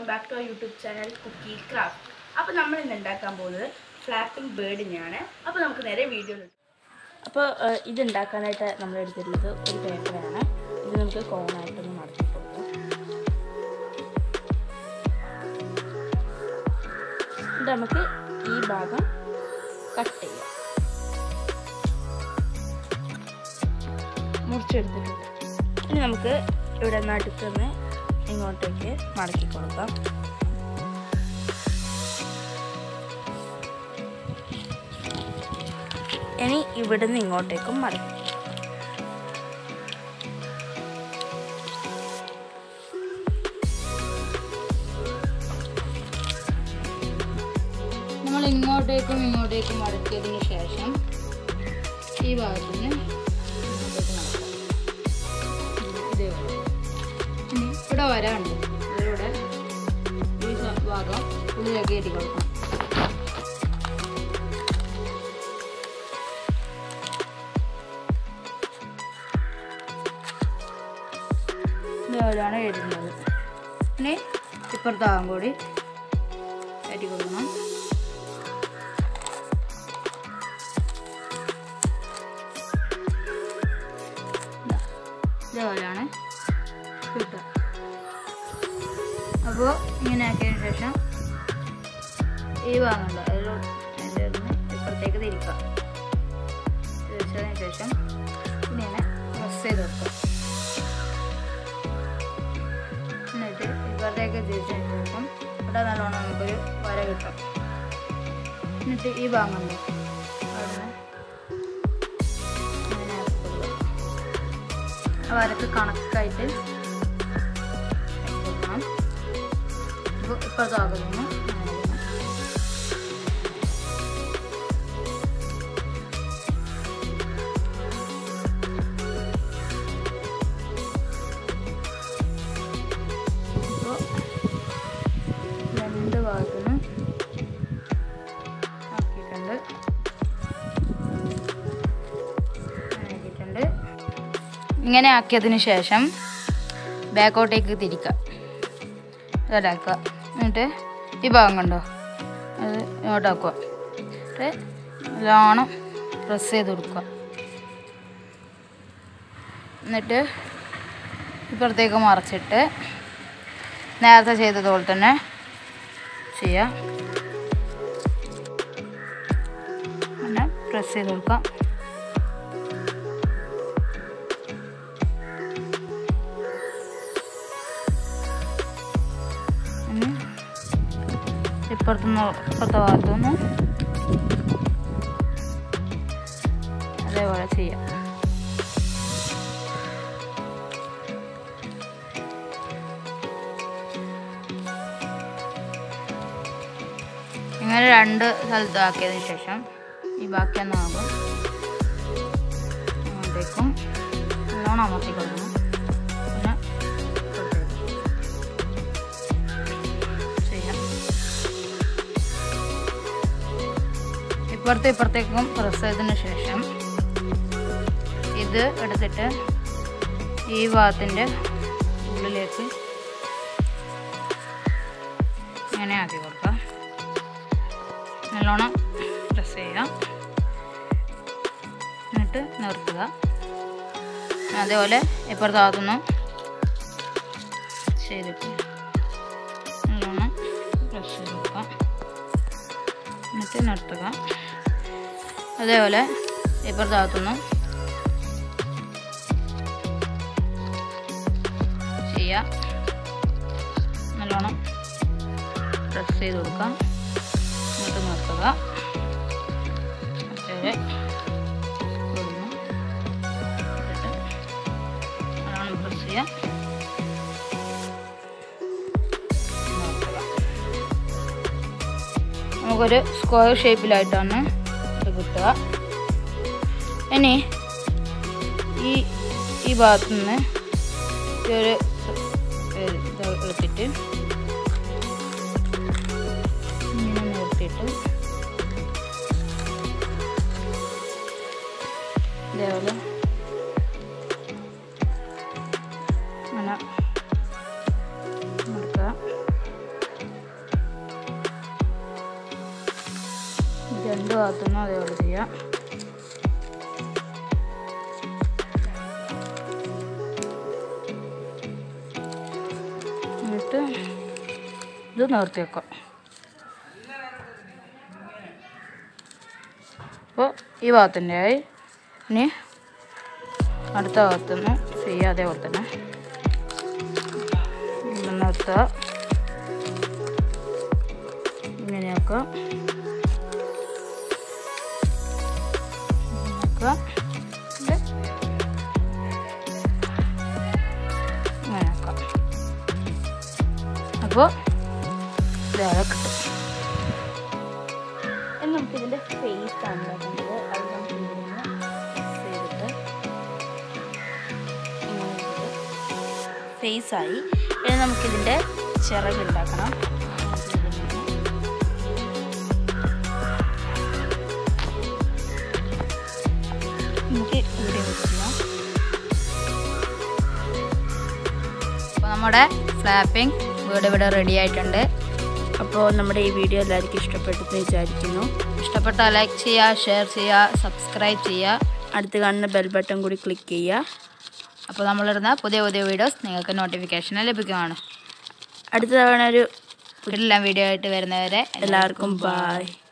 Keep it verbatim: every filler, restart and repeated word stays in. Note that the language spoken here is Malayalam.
back to our YouTube channel Cookie Craft. അപ്പോൾ നമ്മൾ ഇന്ന് ഉണ്ടാക്കാൻ പോകുന്നത് ഫ്ലാപ്പിംഗ് ബേർഡിനെയാണ്. അപ്പോൾ നമുക്ക് നേരെ വീഡിയോ എടുക്കാം. അപ്പോൾ ഇത് ഉണ്ടാക്കാനായിട്ട് നമ്മൾ എടുത്തിട്ടുള്ളത് ഒരു പേപ്പറാണ്. ഇത് നമുക്ക് കോണായിട്ടൊന്ന് മടക്കി കൊടുക്കാം. ഇത് നമുക്ക് ഈ ഭാഗം കട്ട് ചെയ്യാം. മുറിച്ചെടുത്തിട്ടുണ്ട്. ഇനി നമുക്ക് ഇവിടെ നടുക്കുന്ന് ഇങ്ങോട്ടേക്ക് മടക്കി കൊടുക്കാം. ഇനി ഇവിടുന്ന് ഇങ്ങോട്ടേക്കും മടക്കി. നമ്മൾ ഇങ്ങോട്ടേക്കും ഇങ്ങോട്ടേക്കും മടക്കിയതിന് ശേഷം ഈ ഭാഗത്തിന് ഇങ്ങോട്ടേക്ക് മടക്കാം. ഇതേപോലെ ഇനി ഇവിടെ വരാണ്ട് ഇതിലൂടെ ഈ ഭാഗം ഉള്ളിലേക്ക് കയറ്റി കൊടുക്കാം. ഇതേപോലെയാണ് എഴുതുന്നത്. ഇനി ഇപ്പുറത്താകും കൂടി കയറ്റി കൊടുക്കണം. ഇതേപോലെയാണ് കിട്ടുക. അപ്പോൾ ഇങ്ങനെ ആക്കിയതിന് ശേഷം ഈ ഭാഗമുണ്ട് അതിൻ്റെ ഒന്ന് ഇപ്പുറത്തേക്ക് തിരിക്കാം. തിരിച്ചതിന് ശേഷം ഇങ്ങനെ പ്രസ് ചെയ്ത് വെക്കാം. എന്നിട്ട് ഇപ്പുറത്തേക്ക് തിരിച്ചതിന് ശേഷം ഇവിടെ നല്ലോണം നമുക്കൊരു വര കിട്ടും. എന്നിട്ട് ഈ ഭാഗമുണ്ട് അവിടെ ഇങ്ങനെ ആക്കി കൊടുക്കാം. ആ വരക്ക് കണക്കായിട്ട് കൊടുക്കണം. ഇപ്പോൾ ഇപ്പുറത്താകുന്നു. രണ്ട് ഭാഗത്തുനിന്ന് ആക്കിയിട്ടുണ്ട് ആക്കിയിട്ടുണ്ട് ഇങ്ങനെ ആക്കിയതിന് ശേഷം ബാക്കോട്ടേക്ക് തിരിക്കുക. ഇതാക്കുക. എന്നിട്ട് ഈ ഭാഗം കണ്ടോ അത് ഇങ്ങോട്ടാക്കുക. എന്നിട്ട് നല്ലോണം പ്രസ് ചെയ്ത് കൊടുക്കുക. എന്നിട്ട് ഇപ്പുറത്തേക്ക് മറച്ചിട്ട് നേരത്തെ ചെയ്തതുപോലെ തന്നെ ചെയ്യാം. അങ്ങനെ പ്രസ് ചെയ്ത് കൊടുക്കാം. ഇപ്പുറത്തുനിന്ന് ഇപ്പുറത്തെ ഭാഗത്തുനിന്ന് അതേപോലെ ചെയ്യാം. ഇങ്ങനെ രണ്ട് സ്ഥലത്താക്കിയതിന് ശേഷം ഈ ബാക്കി ഒന്നാകും അങ്ങോട്ടേക്കും നല്ലോണം അമർത്തി കൊടുക്കണം. പിന്നെ ചെയ്യാം. ഇപ്പുറത്തെ ഇപ്പുറത്തേക്കും പ്രസ് ചെയ്തതിന് ശേഷം ഇത് എടുത്തിട്ട് ഈ ഭാഗത്തിൻ്റെ ഉള്ളിലേക്ക് ഇങ്ങനെ ആക്കി കൊടുക്കാം. നല്ലോണം പ്രസ് ചെയ്യാം. എന്നിട്ട് നിർത്തുക. അതേപോലെ ഇപ്പുറത്തെ ഭാഗത്തുനിന്ന് ചെയ്തിട്ട് നല്ലോണം പ്രസ് ചെയ്ത് കൊടുക്കാം. എന്നിട്ട് നിർത്തുക. അതേപോലെ ഇപ്പുറത്തെ ഭാഗത്തുനിന്ന് ചെയ്യാം. നല്ലോണം പ്രസ് ചെയ്ത് കൊടുക്കാം. എന്നിട്ട് നിർത്തുക. അതേപോലെ നല്ലോണം പ്രസ് ചെയ്യാം. നമുക്കൊരു സ്ക്വയർ ഷേപ്പിലായിട്ടാണ് ഇത് കിട്ടുക. ഇനി ഈ ഈ ഭാഗത്തു നിന്ന് ഈ ഒരു ഇത് എടുത്തിട്ട് ഇങ്ങനെ നിർത്തിയിട്ട് ഇതേപോലെ അങ്ങനെ ഭാഗത്തുനിന്ന് അതേപോലെ ചെയ്യാം. എന്നിട്ട് ഇത് നിർത്തി വെക്കാം. അപ്പോൾ ഈ ഭാഗത്തിൻ്റെ ആയി. ഇനി അടുത്ത ഭാഗത്തുനിന്ന് ചെയ്യാം അതേപോലെ തന്നെ നിർത്തുക. ഇങ്ങനെയൊക്കെ ഇങ്ങനെയൊക്കെ അപ്പോൾ ഇതാകെ കിട്ടും. നമുക്കിതിൻ്റെ ഫേസ് ആണ് ഉണ്ടാക്കേണ്ടത്. അത് നമുക്ക് ഇതിന് ചെയ്തിട്ട് ഫേസായി. ഇനി നമുക്കിതിൻ്റെ ചിറകുണ്ടാക്കണം. നമുക്ക് ഇവിടെ വെക്കാം. അപ്പോൾ നമ്മുടെ ഫ്ലാപ്പിംഗ് വീട് ഇവിടെ റെഡി ആയിട്ടുണ്ട്. അപ്പോൾ നമ്മുടെ ഈ വീഡിയോ എല്ലാവർക്കും ഇഷ്ടപ്പെട്ടെന്ന് വിചാരിക്കുന്നു. ഇഷ്ടപ്പെട്ടാൽ ലൈക്ക് ചെയ്യുക, ഷെയർ ചെയ്യുക, സബ്സ്ക്രൈബ് ചെയ്യുക, അടുത്ത് കാണുന്ന ബെൽ ബട്ടൺ കൂടി ക്ലിക്ക് ചെയ്യുക. അപ്പോൾ നമ്മളിടുന്ന പുതിയ പുതിയ വീഡിയോസ് നിങ്ങൾക്ക് നോട്ടിഫിക്കേഷൻ ലഭിക്കുന്നതാണ്. അടുത്ത തവണ ഒരു വീട്ടിലെല്ലാം വീഡിയോ ആയിട്ട് വരുന്നവരെ എല്ലാവർക്കും ബൈ.